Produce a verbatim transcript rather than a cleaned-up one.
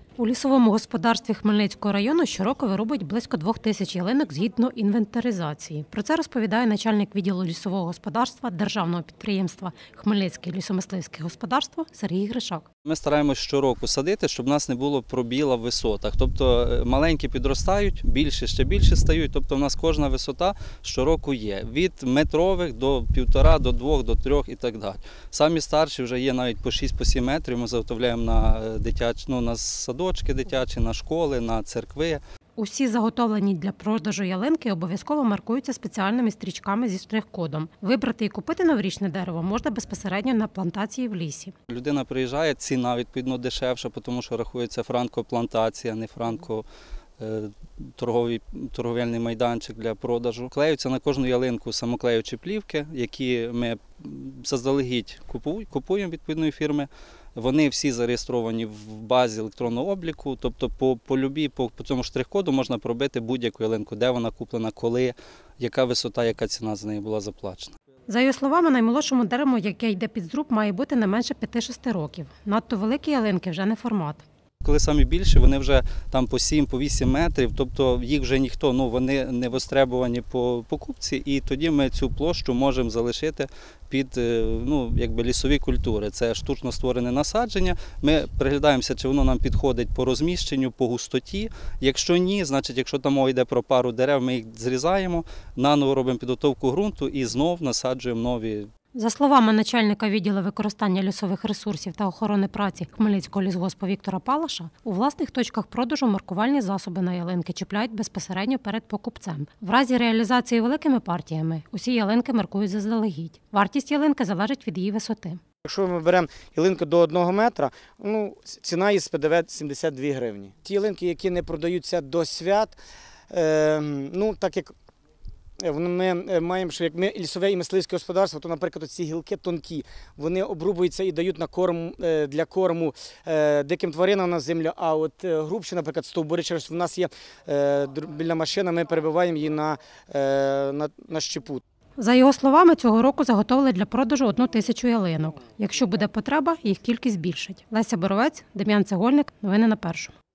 У лісовому господарстві Хмельницького району щороку вирубують близько двох тисяч ялинок згідно інвентаризації. Про це розповідає начальник відділу лісового господарства державного підприємства «Хмельницьке лісомисливське господарство» Сергій Гришак. Ми стараємось щороку садити, щоб у нас не було пробіла в висотах. Тобто маленькі підростають, більші ще більше стають. Тобто у нас кожна висота щороку є. Від метрових до півтора, до двох, до трьох і так далі. Самі старші вже є навіть по шість-сім метрів. Ми заготовляємо на дитячі, ну, на садочки дитячі, на школи, на церкви. Усі заготовлені для продажу ялинки обов'язково маркуються спеціальними стрічками зі штрих-кодом. Вибрати і купити новорічне дерево можна безпосередньо на плантації в лісі. Людина приїжджає, ціна відповідно дешевша, тому що рахується франко-плантація, не франко торговий, торговельний майданчик для продажу. Клеються на кожну ялинку самоклеючі плівки, які ми заздалегідь купуємо відповідної фірми. Вони всі зареєстровані в базі електронного обліку, тобто по, по любі, по, по цьому штрих-коду можна пробити будь-яку ялинку, де вона куплена, коли, яка висота, яка ціна за неї була заплачена. За його словами, наймолодшому дереву, яке йде під зруб, має бути не менше п'яти-шести років. Надто великі ялинки вже не формат. Коли самі більші, вони вже там по сім, по вісім метрів, тобто їх вже ніхто, ну вони не востребовані по покупці, і тоді ми цю площу можемо залишити під, ну, якби лісові культури. Це штучно створене насадження. Ми приглядаємося, чи воно нам підходить по розміщенню, по густоті. Якщо ні, значить, якщо там мова йде про пару дерев, ми їх зрізаємо, наново робимо підготовку ґрунту і знов насаджуємо нові. За словами начальника відділу використання лісових ресурсів та охорони праці Хмельницького лісгоспу Віктора Палаша, у власних точках продажу маркувальні засоби на ялинки чіпляють безпосередньо перед покупцем. В разі реалізації великими партіями усі ялинки маркують заздалегідь. Вартість ялинки залежить від її висоти. Якщо ми беремо ялинку до одного метра, ну, ціна із ПДВ сімдесят дві гривні. Ті ялинки, які не продаються до свят, е, ну, так як ми маємо, що як ми лісове і мисливське господарство, то, наприклад, ці гілки тонкі, вони обрубуються і дають на корм, для корму диким тваринам на землю, а от грубші, наприклад, стовбури, через в нас є біля машина, ми перебиваємо її на, на, на щепу. За його словами, цього року заготовили для продажу одну тисячу ялинок. Якщо буде потреба, їх кількість збільшить. Леся Боровець, Дем'ян Цегольник. Новини на Першому.